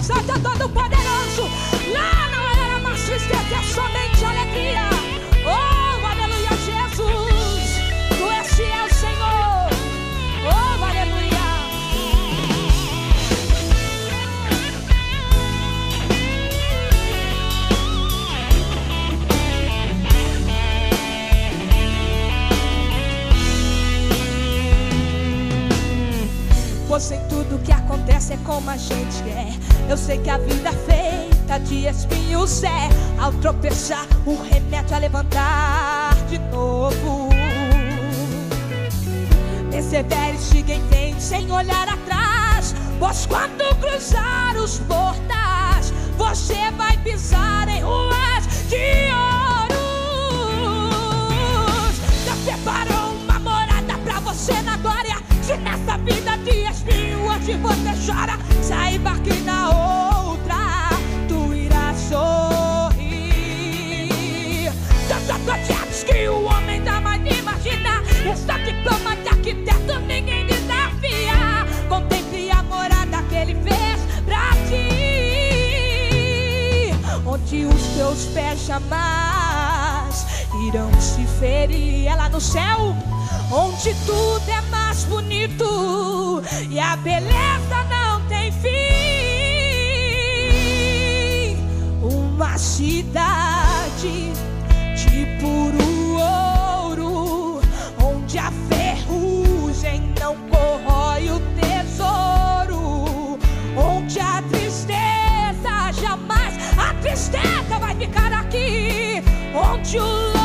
exalta Todo-Poderoso. Lá não era mais tristeza, é somente alegria. Oh, aleluia, Jesus, Tu és fiel, Senhor. Oh, aleluia. Pois em tudo que acontece é como a gente quer. Eu sei que a vida é feita de espinhos é. Ao tropeçar, o remédio é levantar de novo. Persevere, siga em frente sem olhar atrás, pois quando cruzar os portais, você vai pisar em ruas de ouro. Deus preparou uma morada pra você na glória. Se nessa vida de espinho hoje você chora, saiba que na outra tu irás sorrir. Tantos projetos que o homem da mais imagina, esse diploma de arquiteto ninguém desafia. Contemple a morada que ele fez pra ti, onde os teus pés jamais irão se ferir. É lá no céu, onde tudo é mais bonito e a beleza não tem fim. Uma cidade de puro ouro, onde a ferrugem não corrói o tesouro, onde a tristeza jamais, a tristeza vai ficar aqui, onde o